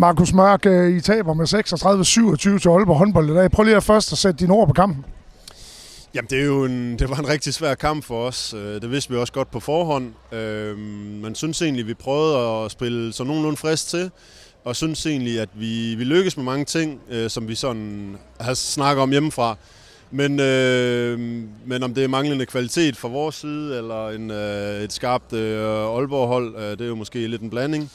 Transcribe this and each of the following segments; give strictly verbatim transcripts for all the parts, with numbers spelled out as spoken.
Markus Mørk, I taber med seksogtredive syvogtyve til Aalborg håndbold i dag. Prøv lige at først at sætte dine ord på kampen. Jamen, det, er jo en, det var en rigtig svær kamp for os. Det vidste vi også godt på forhånd. Men synes egentlig, vi prøvede at spille så nogenlunde frisk til. Og synes egentlig, at vi, vi lykkes med mange ting, som vi sådan har snakket om hjemmefra. Men, øh, men om det er manglende kvalitet fra vores side, eller en, øh, et skarpt øh, Aalborg-hold, øh, det er jo måske lidt en blanding.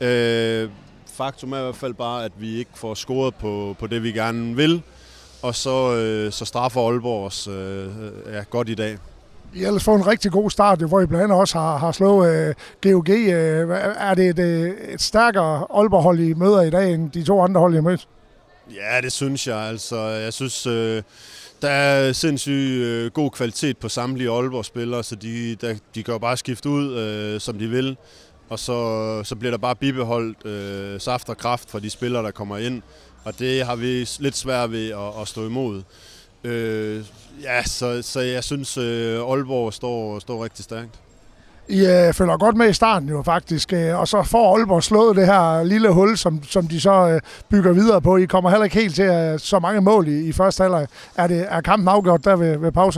Øh, faktum er i hvert fald bare, at vi ikke får scoret på, på det, vi gerne vil. Og så, øh, så straffer Aalborg os øh, ja, godt i dag. I har ellers fået en rigtig god start, hvor I blandt andet også har, har slået øh, G O G. Øh, er det et, et stærkere Aalborg-hold, I møder i dag, end de to andre hold, I har mødt? Ja, det synes jeg. Altså, jeg synes, øh, der er sindssygt øh, god kvalitet på samtlige Aalborg-spillere, så de, der, de kan jo bare skifte ud, øh, som de vil. Og så, så bliver der bare bibeholdt øh, saft og kraft fra de spillere, der kommer ind. Og det har vi lidt svært ved at, at stå imod. Øh, ja, så, så jeg synes, øh, Aalborg står, står rigtig stærkt. I øh, følger godt med i starten jo faktisk, øh, og så får Aalborg slået det her lille hul, som, som de så øh, bygger videre på. I kommer heller ikke helt til øh, så mange mål i, i første halvleg. Er, det, er kampen afgjort der ved, ved pause?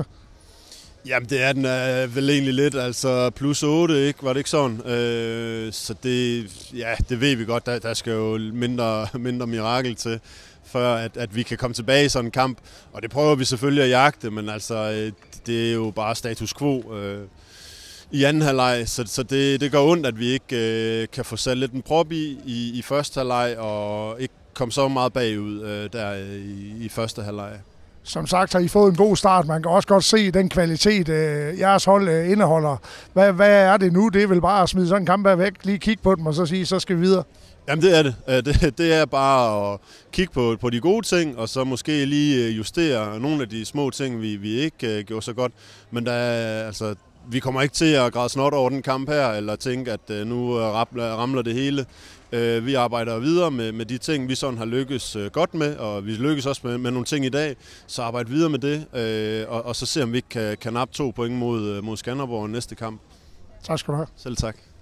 Jamen, det er den er vel egentlig lidt, altså plus otte, ikke? Var det ikke sådan? Øh, så det, ja, det ved vi godt, der, der skal jo mindre, mindre mirakel til, før at, at vi kan komme tilbage i sådan en kamp. Og det prøver vi selvfølgelig at jagte, men altså, det er jo bare status quo øh, i anden halvleg. Så, så det, det gør ondt, at vi ikke øh, kan få sat lidt en prop i, i, i første halvleg, og ikke komme så meget bagud øh, der i, i første halvleg. Som sagt har I fået en god start. Man kan også godt se den kvalitet, øh, jeres hold øh, indeholder. Hvad, hvad er det nu? Det er vel bare at smide sådan en kamp væk, lige kigge på dem og så sige, så skal vi videre. Jamen det er det. Det, det er bare at kigge på, på de gode ting, og så måske lige justere nogle af de små ting, vi, vi ikke uh, gjorde så godt. Men der er, altså, vi kommer ikke til at græde snot over den kamp her, eller tænke, at uh, nu ramler det hele. Uh, vi arbejder videre med, med de ting, vi sådan har lykkes uh, godt med, og vi lykkes også med, med nogle ting i dag. Så arbejde videre med det, uh, og, og så se, om vi ikke kan, kan nappe to point mod, mod Skanderborg næste kamp. Tak skal du have. Selv tak.